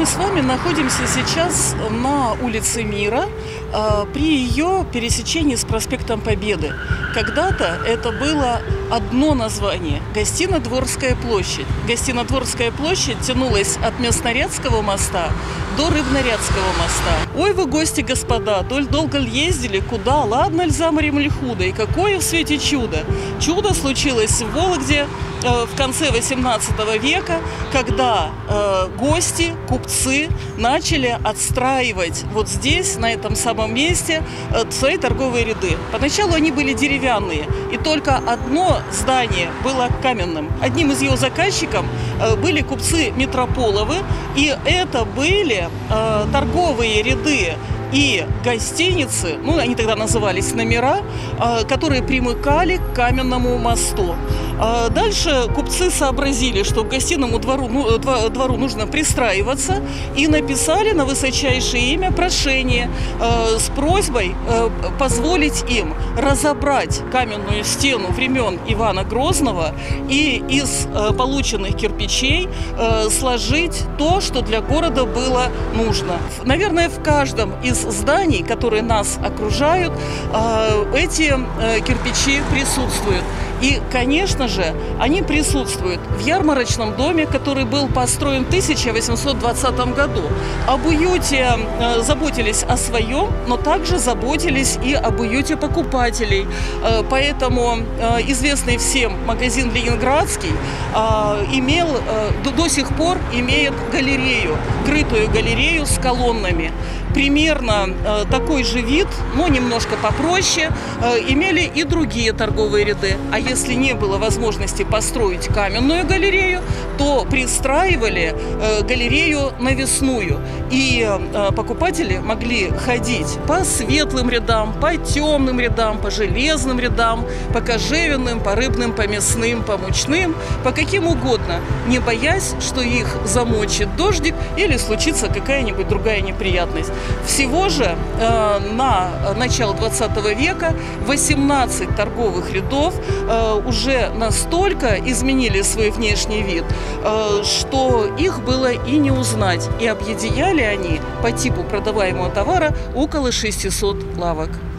с вами находимся сейчас на улице Мира, при ее пересечении с проспектом Победы. Когда-то это было одно название – Гостино-Дворская площадь. Гостино-Дворская площадь тянулась от Местнорядского моста до Рыбнорядского моста. Ой, вы гости, господа, долго ли ездили? Куда? Ладно ль за морем ли худо? И какое в свете чудо? Чудо случилось в Вологде в конце XVIII века, когда гости, купцы начали отстраивать вот здесь, на этом самом месте, свои торговые ряды. Поначалу они были деревянные, и только одно здание было каменным. Одним из его заказчиков были купцы Метрополовы, и это были торговые ряды и гостиницы, ну, они тогда назывались номера, которые примыкали к каменному мосту. Дальше купцы сообразили, что к гостиному двору нужно пристраиваться, и написали на высочайшее имя прошение с просьбой позволить им разобрать каменную стену времен Ивана Грозного и из полученных кирпичей сложить то, что для города было нужно. Наверное, в каждом из зданий, которые нас окружают, эти кирпичи присутствуют. И, конечно же, они присутствуют в ярмарочном доме, который был построен в 1820 году. Об уюте заботились о своем, но также заботились и об уюте покупателей. Поэтому известный всем магазин «Ленинградский» до сих пор имеет галерею, крытую галерею с колоннами. Примерно такой же вид, но немножко попроще, имели и другие торговые ряды. А если не было возможности построить каменную галерею, то пристраивали галерею навесную. И покупатели могли ходить по светлым рядам, по темным рядам, по железным рядам, по кожевенным, по рыбным, по мясным, по мучным, по каким угодно, не боясь, что их замочит дождик или случится какая-нибудь другая неприятность. Всего же на начало 20 века 18 торговых рядов уже настолько изменили свой внешний вид, что их было и не узнать. И объединяли они по типу продаваемого товара около 600 лавок.